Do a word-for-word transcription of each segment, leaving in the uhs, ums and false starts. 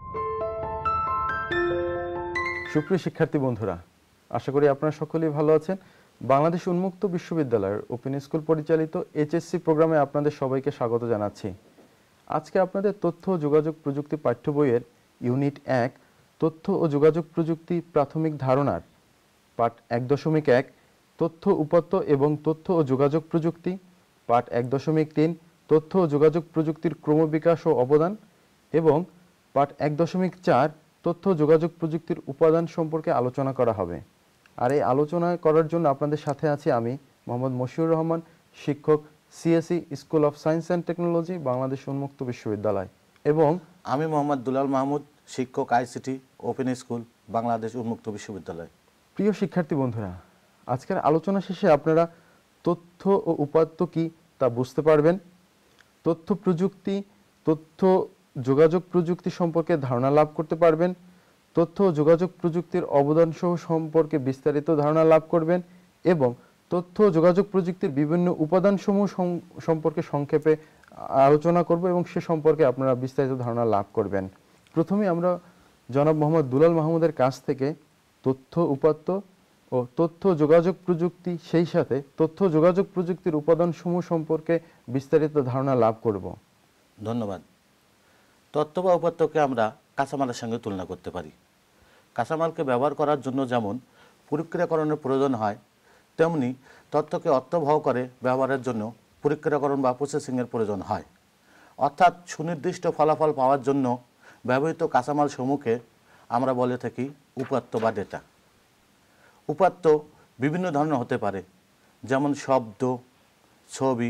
সুপ্রিয় শিক্ষার্থী বন্ধুরা, আশা করি আপনারা সকলেই ভালো আছেন। বাংলাদেশ উন্মুক্ত বিশ্ববিদ্যালয়ের ওপেন স্কুল পরিচালিত এইচএসসি প্রোগ্রামে আপনাদের সবাইকে স্বাগত জানাচ্ছি। আজকে আপনাদের তথ্য ও যোগাযোগ প্রযুক্তি পাঠ্য বইয়ের ইউনিট এক তথ্য ও যোগাযোগ প্রযুক্তি প্রাথমিক ধারণার পাঠ এক দশমিক এক তথ্য উপাত্ত এবং তথ্য ও যোগাযোগ প্রযুক্তি, পাঠ এক দশমিক তিন তথ্য ও যোগাযোগ প্রযুক্তির ক্রমবিকাশ ও অবদান এবং পাঠ এক দশমিক চার তথ্য যোগাযোগ প্রযুক্তির উপাদান সম্পর্কে আলোচনা করা হবে। আর এই আলোচনা করার জন্য আপনাদের সাথে আছি আমি মোহাম্মদ মশিউর রহমান, শিক্ষক, CSE school of science and technology, Bangladesh উন্মুক্ত বিশ্ববিদ্যালয়, এবং আমি মোহাম্মদ দুলাল মাহমুদ, শিক্ষক, আইসিটি ওপেন স্কুল, বাংলাদেশ উন্মুক্ত বিশ্ববিদ্যালয়। প্রিয় শিক্ষার্থী বন্ধুরা, আজকের আলোচনা শেষে আপনারা তথ্য ও উপাত্ত কি তা বুঝতে পারবেন। তথ্য প্রযুক্তি, তথ্য যোগাযোগ প্রযুক্তি সম্পর্কে ধারণা লাভ করতে পারবেন। তথ্য ও যোগাযোগ প্রযুক্তির অবদান সহ সম্পর্কে বিস্তারিত ধারণা লাভ করবেন এবং তথ্য ও যোগাযোগ প্রযুক্তির বিভিন্ন উপাদানসমূহ সম্পর্কে সংক্ষেপে আলোচনা করব এবং সে সম্পর্কে আপনারা বিস্তারিত ধারণা লাভ করবেন। প্রথমে আমরা জনাব মোহাম্মদ দুলাল মাহমুদের কাছ থেকে তথ্য উপাত্ত ও তথ্য যোগাযোগ প্রযুক্তি, সেই সাথে তথ্য যোগাযোগ প্রযুক্তির উপাদানসমূহ সম্পর্কে বিস্তারিত ধারণা লাভ করব। ধন্যবাদ। তথ্য বা উপাত্তকে আমরা কাঁচামালের সঙ্গে তুলনা করতে পারি। কাঁচামালকে ব্যবহার করার জন্য যেমন প্রক্রিয়াকরণের প্রয়োজন হয়, তেমনি তথ্যকে অর্থবহ করে ব্যবহারের জন্য প্রক্রিয়াকরণ বা প্রসেসিংয়ের প্রয়োজন হয়। অর্থাৎ সুনির্দিষ্ট ফলাফল পাওয়ার জন্য ব্যবহৃত কাঁচামাল সমূহকে আমরা বলে থাকি উপাত্ত বা ডেটা। উপাত্ত বিভিন্ন ধরনের হতে পারে, যেমন শব্দ, ছবি,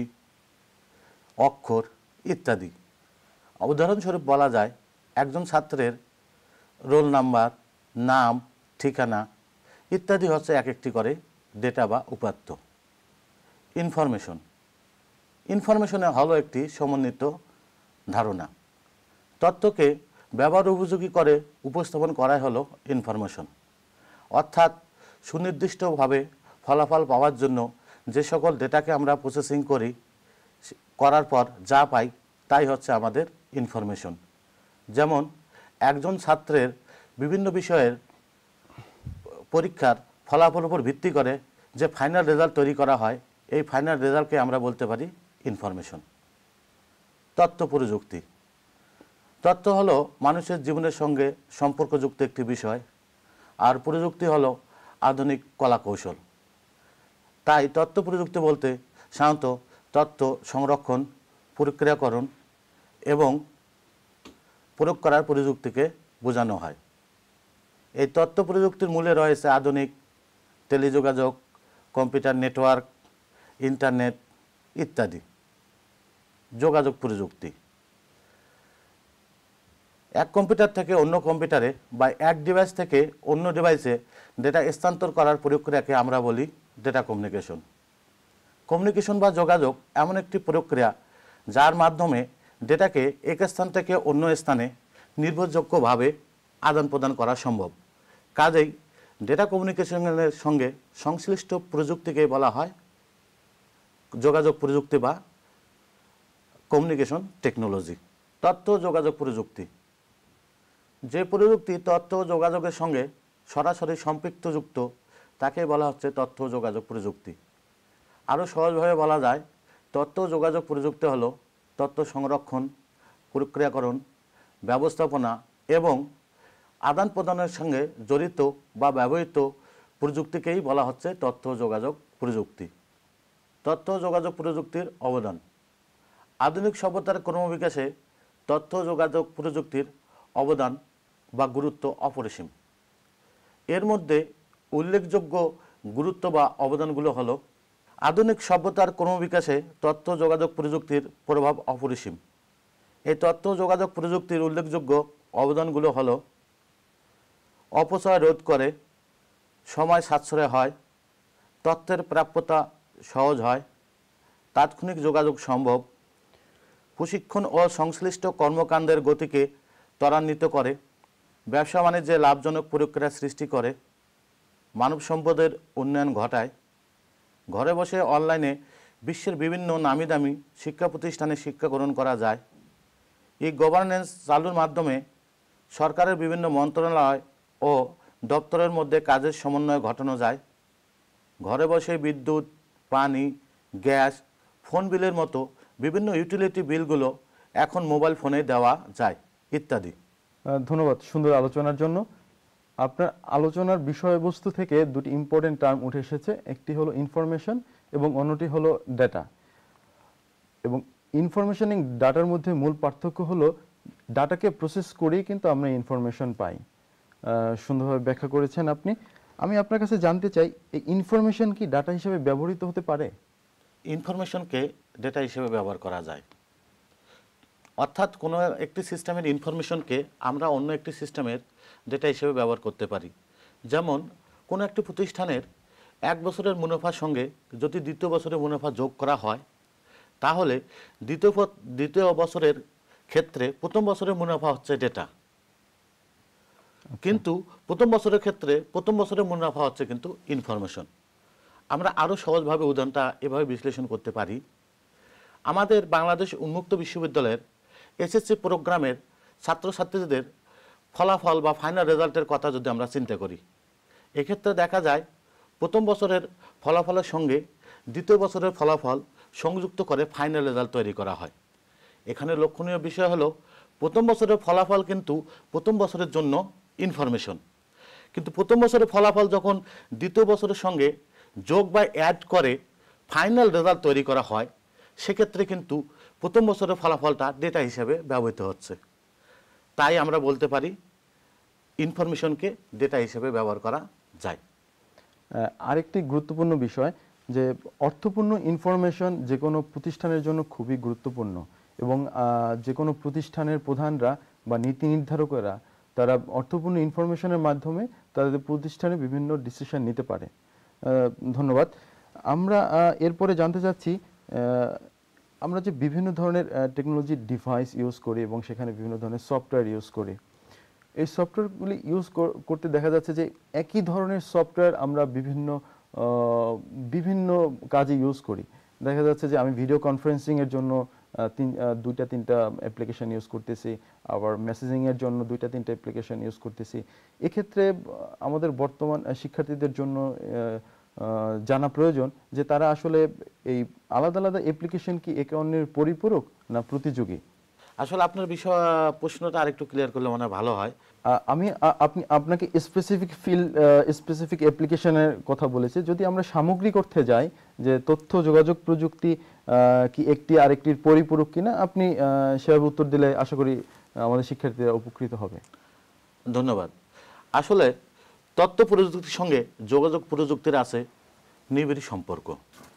অক্ষর ইত্যাদি। উদাহরণস্বরূপ বলা যায় একজন ছাত্রের রোল নাম্বার, নাম, ঠিকানা ইত্যাদি হচ্ছে এক একটি করে ডেটা বা উপাত্ত। ইনফরমেশন ইনফরমেশনে হলো একটি সমন্বিত ধারণা। তথ্যকে ব্যবহার উপযোগী করে উপস্থাপন করাই হলো ইনফরমেশন। অর্থাৎ সুনির্দিষ্টভাবে ফলাফল পাওয়ার জন্য যে সকল ডেটাকে আমরা প্রসেসিং করি, করার পর যা পাই তাই হচ্ছে আমাদের ইনফরমেশন। যেমন একজন ছাত্রের বিভিন্ন বিষয়ের পরীক্ষার ফলাফলের উপর ভিত্তি করে যে ফাইনাল রেজাল্ট তৈরি করা হয়, এই ফাইনাল রেজাল্টকে আমরা বলতে পারি ইনফরমেশন। তথ্য প্রযুক্তি তথ্য হলো মানুষের জীবনের সঙ্গে সম্পর্কযুক্ত একটি বিষয়, আর প্রযুক্তি হলো আধুনিক কলাকৌশল। তাই তথ্য প্রযুক্তি বলতে সাধারণত তথ্য সংরক্ষণ, প্রক্রিয়াকরণ এবং প্রয়োগ করার প্রযুক্তিকে বোঝানো হয়। এই তথ্য প্রযুক্তির মূলে রয়েছে আধুনিক টেলিযোগাযোগ, কম্পিউটার নেটওয়ার্ক, ইন্টারনেট ইত্যাদি। যোগাযোগ প্রযুক্তি এক কম্পিউটার থেকে অন্য কম্পিউটারে বা এক ডিভাইস থেকে অন্য ডিভাইসে ডেটা স্থানান্তর করার প্রক্রিয়াকে আমরা বলি ডেটা কমিউনিকেশন। কমিউনিকেশন বা যোগাযোগ এমন একটি প্রক্রিয়া যার মাধ্যমে ডেটাকে এক স্থান থেকে অন্য স্থানে নির্ভরযোগ্যভাবে আদান প্রদান করা সম্ভব। কাজেই ডেটা কমিউনিকেশনের সঙ্গে সংশ্লিষ্ট প্রযুক্তিকে বলা হয় যোগাযোগ প্রযুক্তি বা কমিউনিকেশন টেকনোলজি। তথ্য যোগাযোগ প্রযুক্তি যে প্রযুক্তি তথ্য যোগাযোগের সঙ্গে সরাসরি সম্পৃক্তযুক্ত তাকে বলা হচ্ছে তথ্য যোগাযোগ প্রযুক্তি। আরও সহজভাবে বলা যায় তথ্য যোগাযোগ প্রযুক্তি হলো তথ্য সংরক্ষণ, প্রক্রিয়াকরণ, ব্যবস্থাপনা এবং আদান প্রদানের সঙ্গে জড়িত বা ব্যবহৃত প্রযুক্তিকেই বলা হচ্ছে তথ্য যোগাযোগ প্রযুক্তি। তথ্য যোগাযোগ প্রযুক্তির অবদান আধুনিক সভ্যতার ক্রমবিকাশে তথ্য যোগাযোগ প্রযুক্তির অবদান বা গুরুত্ব অপরিসীম। এর মধ্যে উল্লেখযোগ্য গুরুত্ব বা অবদানগুলো হলো আধুনিক সভ্যতার ক্রমবিকাশে তথ্য যোগাযোগ প্রযুক্তির প্রভাব অপরিসীম। এই তথ্য যোগাযোগ প্রযুক্তির উল্লেখযোগ্য অবদানগুলো হলো অপচয় রোধ করে, সময় সাশ্রয় হয়, তথ্যের প্রাপ্যতা সহজ হয়, তাৎক্ষণিক যোগাযোগ সম্ভব, প্রশিক্ষণ ও সংশ্লিষ্ট কর্মকাণ্ডের গতিকে ত্বরান্বিত করে, ব্যবসা বাণিজ্যে লাভজনক প্রক্রিয়া সৃষ্টি করে, মানব সম্পদের উন্নয়ন ঘটায়, ঘরে বসে অনলাইনে বিশ্বের বিভিন্ন নামি দামি শিক্ষা প্রতিষ্ঠানে শিক্ষা গ্রহণ করা যায়। এই গভর্নেন্স চালুর মাধ্যমে সরকারের বিভিন্ন মন্ত্রণালয় ও দপ্তরের মধ্যে কাজের সমন্বয় ঘটানো যায়। ঘরে বসে বিদ্যুৎ, পানি, গ্যাস, ফোন বিলের মতো বিভিন্ন ইউটিলিটি বিলগুলো এখন মোবাইল ফোনে দেওয়া যায় ইত্যাদি। আহ, ধন্যবাদ সুন্দর আলোচনার জন্য। আপনার আলোচনার বিষয়বস্তু থেকে দুটি ইম্পর্টেন্ট টার্ম উঠে এসেছে, একটি হলো ইনফরমেশন এবং অন্যটি হলো ডেটা। এবং ইনফরমেশন এবং ডাটার মধ্যে মূল পার্থক্য হলো ডাটাকে প্রসেস করেই কিন্তু আমরা ইনফরমেশন পাই। আহ, সুন্দরভাবে ব্যাখ্যা করেছেন আপনি। আমি আপনার কাছে জানতে চাই, এই ইনফরমেশন কি ডাটা হিসেবে ব্যবহৃত হতে পারে? ইনফরমেশনকে ডেটা হিসেবে ব্যবহার করা যায়, অর্থাৎ কোনো একটি সিস্টেমের ইনফরমেশনকে আমরা অন্য একটি সিস্টেমের ডেটা হিসেবে ব্যবহার করতে পারি। যেমন কোনো একটি প্রতিষ্ঠানের এক বছরের মুনাফার সঙ্গে যদি দ্বিতীয় বছরের মুনাফা যোগ করা হয়, তাহলে দ্বিতীয় দ্বিতীয় বছরের ক্ষেত্রে প্রথম বছরের মুনাফা হচ্ছে ডেটা, কিন্তু প্রথম বছরের ক্ষেত্রে প্রথম বছরের মুনাফা হচ্ছে কিন্তু ইনফরমেশন। আমরা আরও সহজভাবে উদাহরণটা এভাবে বিশ্লেষণ করতে পারি। আমাদের বাংলাদেশ উন্মুক্ত বিশ্ববিদ্যালয়ের এসএসসি প্রোগ্রামের ছাত্রছাত্রীদের ফলাফল বা ফাইনাল রেজাল্টের কথা যদি আমরা চিন্তা করি, এক্ষেত্রে দেখা যায় প্রথম বছরের ফলাফলের সঙ্গে দ্বিতীয় বছরের ফলাফল সংযুক্ত করে ফাইনাল রেজাল্ট তৈরি করা হয়। এখানে লক্ষণীয় বিষয় হলো প্রথম বছরের ফলাফল কিন্তু প্রথম বছরের জন্য ইনফরমেশন, কিন্তু প্রথম বছরের ফলাফল যখন দ্বিতীয় বছরের সঙ্গে যোগ বা অ্যাড করে ফাইনাল রেজাল্ট তৈরি করা হয়, সেক্ষেত্রে কিন্তু প্রথম বছরের ফলাফলটা ডেটা হিসেবে ব্যবহৃত হচ্ছে। তাই আমরা বলতে পারি ইনফরমেশনকে ডেটা হিসেবে ব্যবহার করা যায়। আরেকটি গুরুত্বপূর্ণ বিষয় যে অর্থপূর্ণ ইনফরমেশন যে কোনো প্রতিষ্ঠানের জন্য খুবই গুরুত্বপূর্ণ, এবং যে কোনো প্রতিষ্ঠানের প্রধানরা বা নীতি নির্ধারকেরা তারা অর্থপূর্ণ ইনফরমেশনের মাধ্যমে তাদের প্রতিষ্ঠানে বিভিন্ন ডিসিশন নিতে পারে। ধন্যবাদ। আমরা এরপরে জানতে চাচ্ছি, আমরা যে বিভিন্ন ধরনের টেকনোলজি ডিভাইস ইউজ করি এবং সেখানে বিভিন্ন ধরনের সফটওয়্যার ইউজ করি, এই সফটওয়্যারগুলি ইউজ করতে দেখা যাচ্ছে যে একই ধরনের সফটওয়্যার আমরা বিভিন্ন বিভিন্ন কাজে ইউজ করি। দেখা যাচ্ছে যে আমি ভিডিও কনফারেন্সিংয়ের জন্য তিন দুইটা তিনটা অ্যাপ্লিকেশন ইউজ করতেছি, আবার মেসেজিংয়ের জন্য দুইটা তিনটা অ্যাপ্লিকেশন ইউজ করতেছি। এক্ষেত্রে আমাদের বর্তমান শিক্ষার্থীদের জন্য জানা প্রয়োজন যে তারা আসলে এই আলাদা আলাদা অ্যাপ্লিকেশন কি একে অন্যের পরিপূরক না প্রতিযোগী? আসলে আপনার বিষয় প্রশ্নটা আরেকটু ক্লিয়ার করলে মনে ভালো হয়। আমি আপনি আপনাকে স্পেসিফিক ফিল্ড স্পেসিফিক অ্যাপ্লিকেশনের কথা বলেছি। যদি আমরা সামগ্রিক অর্থে যাই যে তথ্য যোগাযোগ প্রযুক্তি কি একটি আরেকটির পরিপূরক কিনা, আপনি সেভাবে উত্তর দিলে আশা করি আমাদের শিক্ষার্থীরা উপকৃত হবে। ধন্যবাদ। আসলে তথ্য প্রযুক্তির সঙ্গে যোগাযোগ প্রযুক্তির আছে নিবিড় সম্পর্ক।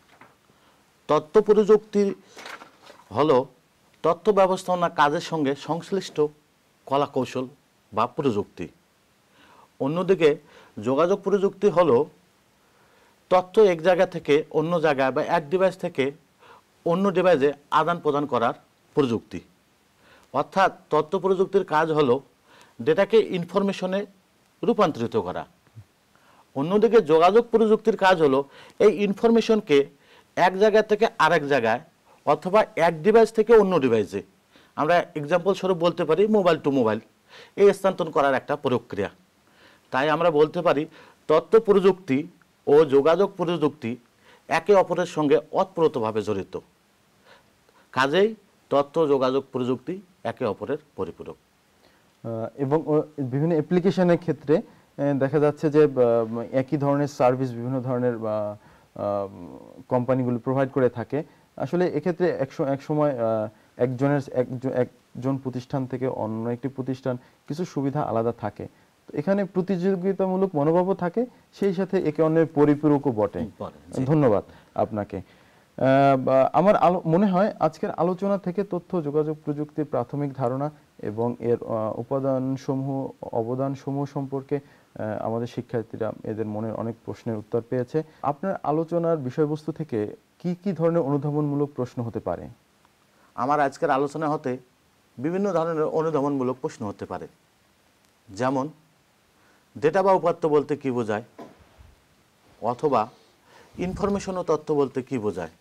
তথ্য প্রযুক্তি হলো তথ্য ব্যবস্থাপনা কাজের সঙ্গে সংশ্লিষ্ট কলা কৌশল বা প্রযুক্তি। অন্যদিকে যোগাযোগ প্রযুক্তি হলো তথ্য এক জায়গা থেকে অন্য জায়গায় বা এক ডিভাইস থেকে অন্য ডিভাইসে আদান প্রদান করার প্রযুক্তি। অর্থাৎ তথ্য প্রযুক্তির কাজ হলো ডেটাকে ইনফরমেশনে রূপান্তরিত করা। অন্যদিকে যোগাযোগ প্রযুক্তির কাজ হলো এই ইনফরমেশনকে এক জায়গা থেকে আরেক জায়গায় অথবা এক ডিভাইস থেকে অন্য ডিভাইসে, আমরা এক্সাম্পল স্বরূপ বলতে পারি মোবাইল টু মোবাইল, এই স্থানান্তর করার একটা প্রক্রিয়া। তাই আমরা বলতে পারি তথ্য প্রযুক্তি ও যোগাযোগ প্রযুক্তি একে অপরের সঙ্গে ওতপ্রোতভাবে জড়িত। কাজেই তথ্য যোগাযোগ প্রযুক্তি একে অপরের পরিপূরক। এবং বিভিন্ন অ্যাপ্লিকেশনের ক্ষেত্রে দেখা যাচ্ছে যে একই ধরনের সার্ভিস বিভিন্ন ধরনের কোম্পানিগুলো প্রোভাইড করে থাকে। আসলে এক্ষেত্রে এক সময় একজনের একজন প্রতিষ্ঠান থেকে অন্য একটি প্রতিষ্ঠান কিছু সুবিধা আলাদা থাকে, তো এখানে প্রতিযোগিতামূলক মনোভাবও থাকে, সেই সাথে একে অন্যের পরিপূরকও বটে। ধন্যবাদ আপনাকে। আমার মনে হয় আজকের আলোচনা থেকে তথ্য যোগাযোগ প্রযুক্তির প্রাথমিক ধারণা এবং এর উপাদানসমূহ অবদানসমূহ সম্পর্কে আমাদের শিক্ষার্থীরা এদের মনের অনেক প্রশ্নের উত্তর পেয়েছে। আপনার আলোচনার বিষয়বস্তু থেকে কি কি ধরনের অনুধাবনমূলক প্রশ্ন হতে পারে? আমার আজকের আলোচনা হতে বিভিন্ন ধরনের অনুধাবনমূলক প্রশ্ন হতে পারে, যেমন ডেটা বা উপাত্ত বলতে কি বোঝায়, অথবা ইনফরমেশন ও তথ্য বলতে কি বোঝায়,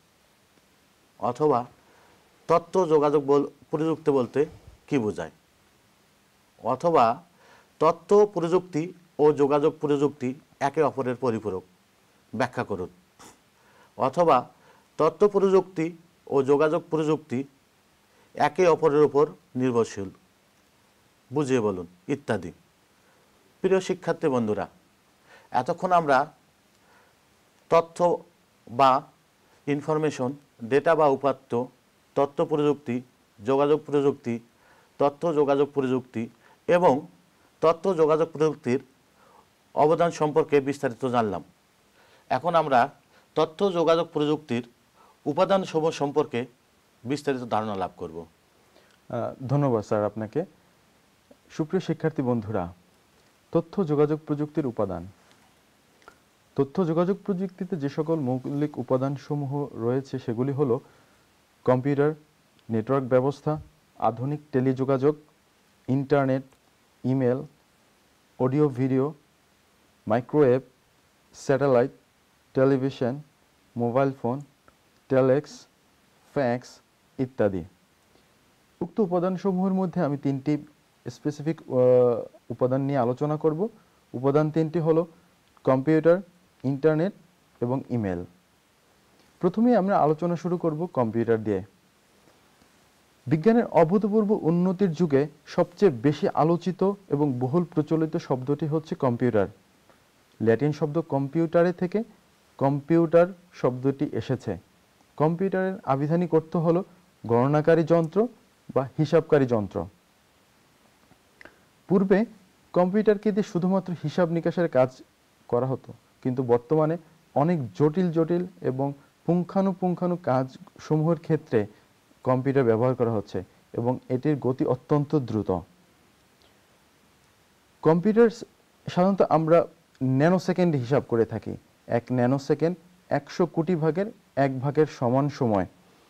অথবা তথ্য যোগাযোগ প্রযুক্তি বলতে কি বোঝায়। অথবা তথ্য প্রযুক্তি ও যোগাযোগ প্রযুক্তি একে অপরের পরিপূরক। ব্যাখ্যা করুন। অথবা তথ্য প্রযুক্তি ও যোগাযোগ প্রযুক্তি একে অপরের উপর নির্ভরশীল, বুঝিয়ে বলুন, ইত্যাদি। প্রিয় শিক্ষার্থী বন্ধুরা, এতক্ষণ আমরা তথ্য বা ইনফরমেশন, ডেটা বা উপাত্ত, তথ্য প্রযুক্তি, যোগাযোগ প্রযুক্তি, তথ্য যোগাযোগ প্রযুক্তি এবং তথ্য যোগাযোগ প্রযুক্তির অবদান সম্পর্কে বিস্তারিত জানলাম। এখন আমরা তথ্য যোগাযোগ প্রযুক্তির উপাদানসমূহ সম্পর্কে বিস্তারিত ধারণা লাভ করব। ধন্যবাদ স্যার আপনাকে। সুপ্রিয় শিক্ষার্থী বন্ধুরা, তথ্য যোগাযোগ প্রযুক্তির উপাদান। তথ্য যোগাযোগ প্রযুক্তিতে যে সকল মৌলিক উপাদানসমূহ রয়েছে সেগুলি হলো কম্পিউটার, নেটওয়ার্ক ব্যবস্থা, আধুনিক টেলিযোগাযোগ, internet, email, audio video, microwave, satellite, television, mobile phone, telex, fax ইত্যাদি। উক্ত উপাদানসমূহের মধ্যে আমি তিনটি স্পেসিফিক উপাদান নিয়ে আলোচনা করব। উপাদান তিনটি হলো কম্পিউটার, ইন্টারনেট এবং ইমেল। প্রথমে আমরা আলোচনা শুরু করব কম্পিউটার দিয়ে। বিজ্ঞানের অভূতপূর্ব উন্নতির যুগে সবচেয়ে বেশি আলোচিত এবং বহুল প্রচলিত শব্দটি হচ্ছে কম্পিউটার। ল্যাটিন শব্দ কম্পিউটারে থেকে কম্পিউটার শব্দটি এসেছে। কম্পিউটারের আবিধানিক অর্থ হলো গণনাকারী যন্ত্র বা হিসাবকারী যন্ত্র। পূর্বে কম্পিউটারকে দিয়ে শুধুমাত্র হিসাব নিকাশের কাজ করা হতো, কিন্তু বর্তমানে অনেক জটিল জটিল এবং পুঙ্খানুপুঙ্খানু কাজসমূহের ক্ষেত্রে কম্পিউটার ব্যবহার করা হচ্ছে এবং এটির গতি অত্যন্ত দ্রুত। কম্পিউটার সাধারণত আমরা ন্যানো সেকেন্ড হিসাব করে থাকি। এক ন্যানো সেকেন্ড একশো কোটি ভাগের এক ভাগের সমান সময়।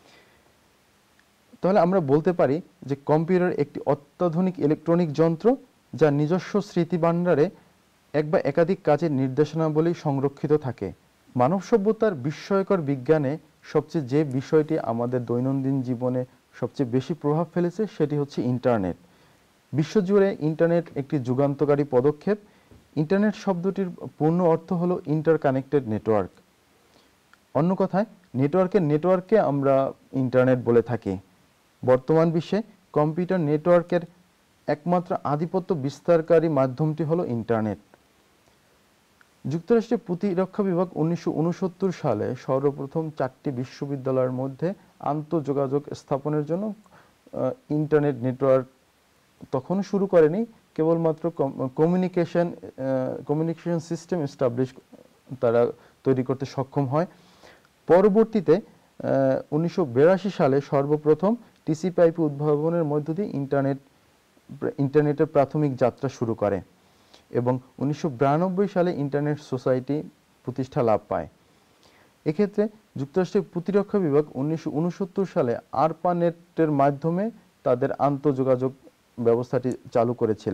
তাহলে আমরা বলতে পারি যে কম্পিউটার একটি অত্যাধুনিক ইলেকট্রনিক যন্ত্র যা নিজস্ব স্মৃতি ভাণ্ডারে এক বা একাধিক কাজের নির্দেশনাবলী সংরক্ষিত থাকে। মানব সভ্যতার বিস্ময়কর বিজ্ঞানে সবচেয়ে যে বিষয়টি আমাদের দৈনন্দিন জীবনে সবচেয়ে বেশি প্রভাব ফেলেছে সেটি হচ্ছে ইন্টারনেট। বিশ্বজুড়ে ইন্টারনেট একটি যুগান্তকারী পদক্ষেপ। ইন্টারনেট শব্দটির পূর্ণ অর্থ হলো ইন্টারকানেক্টেড নেটওয়ার্ক। অন্য কথায় নেটওয়ার্কের নেটওয়ার্ককে আমরা ইন্টারনেট বলে থাকি। বর্তমান বিশ্বে কম্পিউটার নেটওয়ার্কের একমাত্র আধিপত্য বিস্তারকারী মাধ্যমটি হলো ইন্টারনেট। যুক্তরাষ্ট্রের প্রতিরক্ষা বিভাগ উনিশশো উনসত্তর সালে সর্বপ্রথম চারটি বিশ্ববিদ্যালয়ের মধ্যে আন্তঃযোগাযোগ স্থাপনের জন্য ইন্টারনেট নেটওয়ার্ক তখন শুরু করেনি, কেবলমাত্র কমিউনিকেশন কমিউনিকেশন সিস্টেম এস্টাবলিশ তারা তৈরি করতে সক্ষম হয়। পরবর্তীতে উনিশশো বিরাশি সালে সর্বপ্রথম টিসিপি/আইপি উদ্ভাবনের মধ্য দিয়ে ইন্টারনেট ইন্টারনেটের প্রাথমিক যাত্রা শুরু করে এবং উনিশশো বিরানব্বই সালে ইন্টারনেট সোসাইটি প্রতিষ্ঠা লাভ পায়। এক্ষেত্রে যুক্তরাষ্ট্রের প্রতিরক্ষা বিভাগ উনিশশো উনসত্তর সালে আরপানেটের মাধ্যমে তাদের আন্তঃযোগাযোগ ব্যবস্থাটি চালু করেছিল।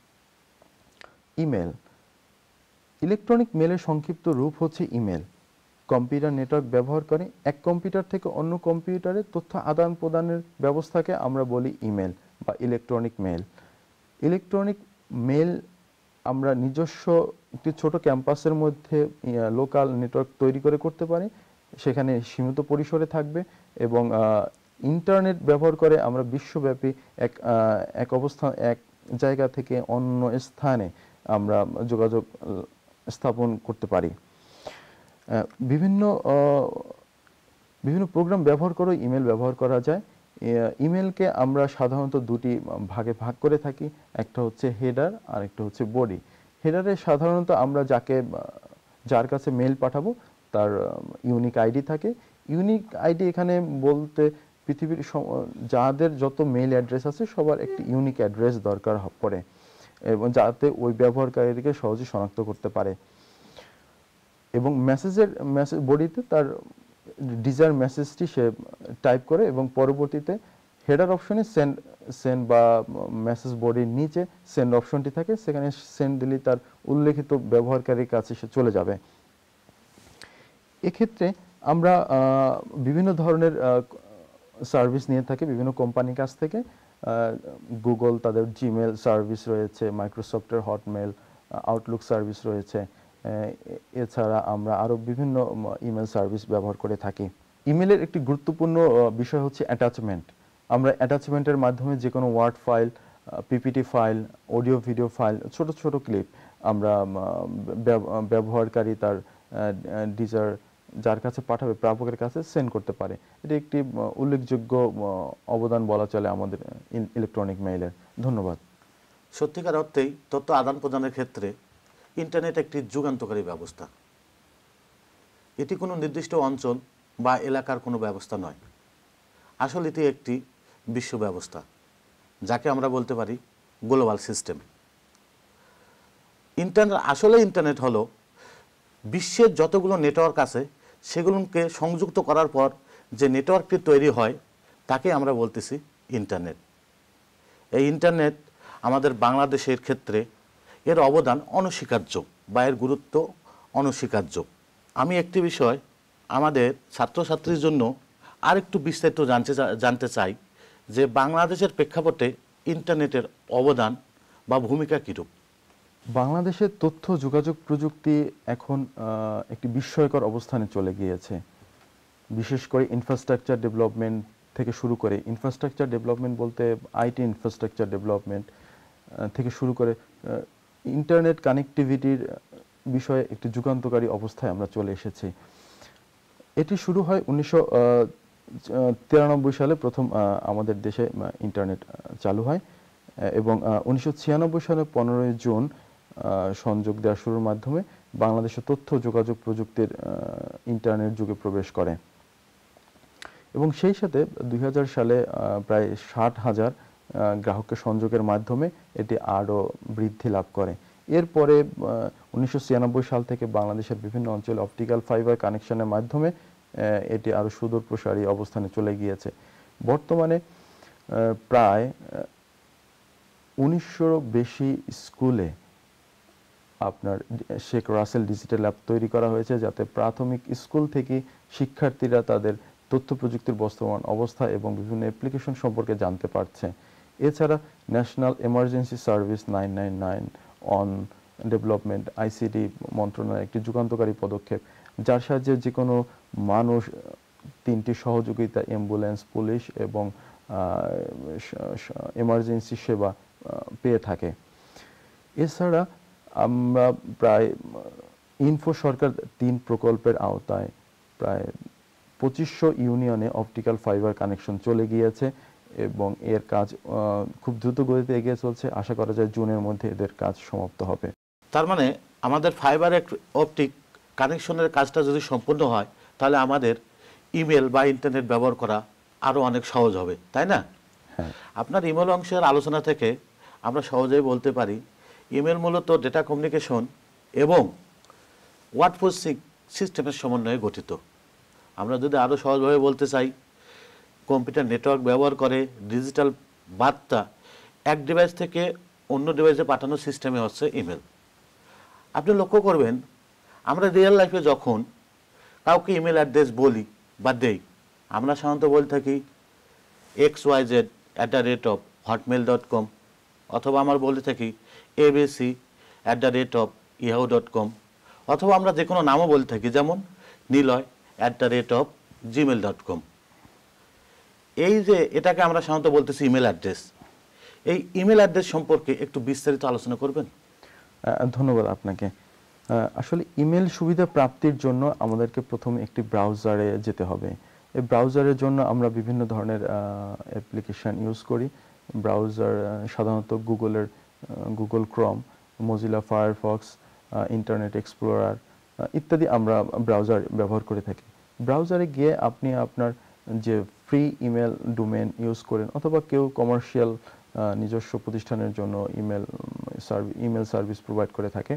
ইমেল। ইলেকট্রনিক মেলের সংক্ষিপ্ত রূপ হচ্ছে ইমেল। কম্পিউটার নেটওয়ার্ক ব্যবহার করে এক কম্পিউটার থেকে অন্য কম্পিউটারে তথ্য আদান প্রদানের ব্যবস্থাকে আমরা বলি ইমেল বা ইলেকট্রনিক মেল। ইলেকট্রনিক মেল আমরা নিজস্ব একটি ছোট ক্যাম্পাসের মধ্যে লোকাল নেটওয়ার্ক তৈরি করে করতে পারি, সেখানে সীমিত পরিসরে থাকবে এবং ইন্টারনেট ব্যবহার করে আমরা বিশ্বব্যাপী এক এক অবস্থান এক জায়গা থেকে অন্য স্থানে আমরা যোগাযোগ স্থাপন করতে পারি। বিভিন্ন বিভিন্ন প্রোগ্রাম ব্যবহার করে ইমেল ব্যবহার করা যায়। ইমেলকে আমরা সাধারণত দুটি ভাগে ভাগ করে থাকি, একটা হচ্ছে হেডার আর একটা হচ্ছে বডি। হেডারে সাধারণত আমরা যাকে যার কাছে মেল পাঠাবো তার ইউনিক আইডি থাকে। ইউনিক আইডি এখানে বলতে পৃথিবীর যাদের যত মেল অ্যাড্রেস আছে সবার একটি ইউনিক অ্যাড্রেস দরকার পড়ে এবং যাতে ওই ব্যবহারকারীকে সহজে শনাক্ত করতে পারে। এবং মেসেজের মেসেজ বডিতে তার ডিজায়ার মেসেজটি সে টাইপ করে এবং পরবর্তীতে হেডার অপশনে সেন্ড সেন্ড বা মেসেজ বডির নিচে সেন্ড অপশনটি থাকে, সেখানে সেন্ড দিলে তার উল্লেখিত ব্যবহারকারীর কাছে সে চলে যাবে। এক্ষেত্রে আমরা বিভিন্ন ধরনের সার্ভিস নিয়ে থাকি বিভিন্ন কোম্পানির কাছ থেকে। গুগল তাদের জিমেল সার্ভিস রয়েছে, মাইক্রোসফটের হটমেল, আউটলুক সার্ভিস রয়েছে। এছাড়া আমরা আরও বিভিন্ন ইমেল সার্ভিস ব্যবহার করে থাকি। ইমেলের একটি গুরুত্বপূর্ণ বিষয় হচ্ছে অ্যাটাচমেন্ট। আমরা অ্যাটাচমেন্টের মাধ্যমে যে কোনো word file, PPT file, audio video file, ছোট ছোট ক্লিপ আমরা ব্যবহারকারী তার ডিজার যার কাছে পাঠাবে প্রাপকের কাছে সেন্ড করতে পারে। এটি একটি উল্লেখযোগ্য অবদান বলা চলে আমাদের ইলেকট্রনিক মেইলের। ধন্যবাদ। সত্যিকার অর্থেই তথ্য আদান প্রদানের ক্ষেত্রে ইন্টারনেট একটি যুগান্তকারী ব্যবস্থা। এটি কোনো নির্দিষ্ট অঞ্চল বা এলাকার কোনো ব্যবস্থা নয়, আসলে এটি একটি বিশ্ব ব্যবস্থা, যাকে আমরা বলতে পারি গ্লোবাল সিস্টেম। ইন্টারনেট আসলে ইন্টারনেট হলো বিশ্বের যতগুলো নেটওয়ার্ক আছে সেগুলোকে সংযুক্ত করার পর যে নেটওয়ার্কটি তৈরি হয় তাকে আমরা বলতেছি ইন্টারনেট। এই ইন্টারনেট আমাদের বাংলাদেশের ক্ষেত্রে এর অবদান অনস্বীকার্য বা এর গুরুত্ব অনস্বীকার্য। আমি একটি বিষয় আমাদের ছাত্রছাত্রীর জন্য আর একটু বিস্তারিত জানতে জানতে চাই যে বাংলাদেশের প্রেক্ষাপটে ইন্টারনেটের অবদান বা ভূমিকা কীরূপ। বাংলাদেশের তথ্য যোগাযোগ প্রযুক্তি এখন একটি বিস্ময়কর অবস্থানে চলে গিয়েছে। বিশেষ করে ইনফ্রাস্ট্রাকচার ডেভেলপমেন্ট থেকে শুরু করে, ইনফ্রাস্ট্রাকচার ডেভেলপমেন্ট বলতে আইটি ইনফ্রাস্ট্রাকচার ডেভেলপমেন্ট থেকে শুরু করে ইন্টারনেট কানেক্টিভিটির বিষয়ে একটি যুগান্তকারী অবস্থায় আমরা চলে এসেছি। এটি শুরু হয় উনিশশো তিরানব্বই সালে প্রথম আমাদের দেশে ইন্টারনেট চালু হয় এবং উনিশশো ছিয়ানব্বই সালে পনেরোই জুন সংযোগ দেওয়া শুরুর মাধ্যমে বাংলাদেশের তথ্য যোগাযোগ প্রযুক্তির ইন্টারনেট যুগে প্রবেশ করে এবং সেই সাথে দুই হাজার সালে প্রায় ষাট হাজার গ্রাহককে সংযোগের মাধ্যমে এটি আরও বৃদ্ধি লাভ করে। এরপরে উনিশশো ছিয়ানব্বই সাল থেকে বাংলাদেশের বিভিন্ন অঞ্চলে অপটিক্যাল ফাইবার কানেকশনের মাধ্যমে এটি আরও সুদূর প্রসারী অবস্থানে চলে গিয়েছে। বর্তমানে প্রায় উনিশশোরও বেশি স্কুলে আপনার শেখ রাসেল ডিজিটাল অ্যাপ তৈরি করা হয়েছে, যাতে প্রাথমিক স্কুল থেকে শিক্ষার্থীরা তাদের তথ্য প্রযুক্তির বর্তমান অবস্থা এবং বিভিন্ন অ্যাপ্লিকেশন সম্পর্কে জানতে পারছে। এছাড়া national emergency service nine nine nine on development ICT মন্ত্রণালয়ের একটি যুগান্তকারী পদক্ষেপ, যার সাহায্যে যে কোনো মানুষ তিনটি সহযোগিতা অ্যাম্বুলেন্স, পুলিশ এবং এমার্জেন্সি সেবা পেয়ে থাকে। এছাড়া আমরা প্রায় ইনফো সরকার তিন প্রকল্পের আওতায় প্রায় পঁচিশশো ইউনিয়নে অপটিক্যাল ফাইবার কানেকশন চলে গিয়েছে এবং এর কাজ খুব দ্রুত গতিতে এগিয়ে চলছে। আশা করা যায় জুনের মধ্যে এদের কাজ সমাপ্ত হবে। তার মানে আমাদের ফাইবার অপটিক কানেকশনের কাজটা যদি সম্পূর্ণ হয় তাহলে আমাদের ইমেল বা ইন্টারনেট ব্যবহার করা আরও অনেক সহজ হবে, তাই না? হ্যাঁ। আপনার ইমেল অংশের আলোচনা থেকে আমরা সহজেই বলতে পারি ইমেল মূলত ডেটা কমিউনিকেশন এবং ওয়ার্ড প্রসেসিং সিস্টেমের সমন্বয়ে গঠিত। আমরা যদি আরও সহজভাবে বলতে চাই, কম্পিউটার নেটওয়ার্ক ব্যবহার করে ডিজিটাল বার্তা এক ডিভাইস থেকে অন্য ডিভাইসে পাঠানোর সিস্টেমে হচ্ছে ইমেল। আপনি লক্ষ্য করবেন আমরা রিয়েল লাইফে যখন কাউকে ইমেল অ্যাড্রেস বলি বা দেই, আমরা সাধারণত বলে থাকি X Y Z at the rate of Hotmail dot com, অথবা আমরা বলে থাকি ABC at the rate of Yahoo dot com, অথবা আমরা যে কোনো নামও বলে থাকি, যেমন Niloy at the rate of Gmail dot com. এই যে এটাকে আমরা সাধারণত বলতেছি ইমেল অ্যাড্রেস, এই ইমেল অ্যাড্রেস সম্পর্কে একটু বিস্তারিত আলোচনা করবেন? ধন্যবাদ আপনাকে। আসলে ইমেল সুবিধা প্রাপ্তির জন্য আমাদেরকে প্রথমে একটি ব্রাউজারে যেতে হবে। এই ব্রাউজারের জন্য আমরা বিভিন্ন ধরনের অ্যাপ্লিকেশান ইউজ করি। ব্রাউজার সাধারণত গুগলের Google Chrome, Mozilla Firefox, Internet Explorer ইত্যাদি আমরা ব্রাউজার ব্যবহার করে থাকি। ব্রাউজারে গিয়ে আপনি আপনার যে ফ্রি ইমেল ডোমেন ইউজ করেন অথবা কেউ কমার্শিয়াল নিজস্ব প্রতিষ্ঠানের জন্য email service email service provide করে থাকে,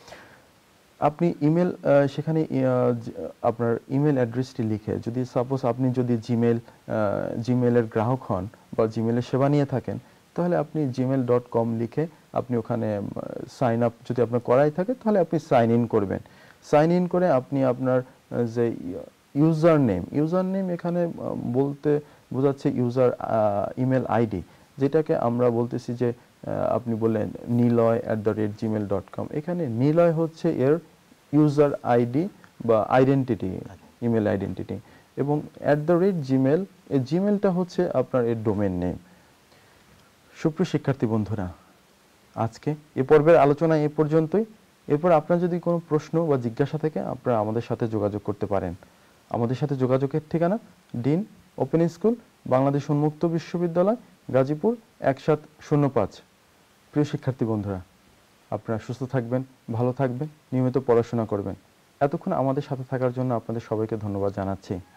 আপনি ইমেল সেখানে আপনার ইমেল অ্যাড্রেসটি লিখে, যদি সাপোজ আপনি যদি জিমেল জিমেলের গ্রাহক হন বা জিমেলের সেবা নিয়ে থাকেন, তাহলে আপনি জিমেল ডট কম লিখে আপনি ওখানে সাইন আপ যদি আপনার করাই থাকে তাহলে আপনি সাইন ইন করবেন। সাইন ইন করে আপনি আপনার যে ইউজার নেম ইউজার নেম এখানে বলতে বোঝাচ্ছে ইউজার ইমেল আইডি, যেটাকে আমরা বলতেছি যে আহ, আপনি বললেন Niloy at the rate Gmail dot com, এখানে নিলয় হচ্ছে এর ইউজার আইডি বা আইডেন্টিটি, ইমেল আইডেন্টিটি, এবং অ্যাট দ্য রেট জিমেল, এই জিমেলটা হচ্ছে আপনার এর ডোমেন নেম। সুপ্রিয় শিক্ষার্থী বন্ধুরা, আজকে এ পর্বের আলোচনা এ পর্যন্তই। এরপর আপনার যদি কোনো প্রশ্ন বা জিজ্ঞাসা থাকে আপনারা আমাদের সাথে যোগাযোগ করতে পারেন। আমাদের সাথে যোগাযোগের ঠিকানা ডিন ওপেন স্কুল, বাংলাদেশ উন্মুক্ত বিশ্ববিদ্যালয়, গাজীপুর এক সাত শূন্য পাঁচ। প্রিয় শিক্ষার্থী বন্ধুরা, আপনারা সুস্থ থাকবেন, ভালো থাকবেন, নিয়মিত পড়াশোনা করবেন। এতক্ষণ আমাদের সাথে থাকার জন্য আপনাদের সবাইকে ধন্যবাদ জানাচ্ছি।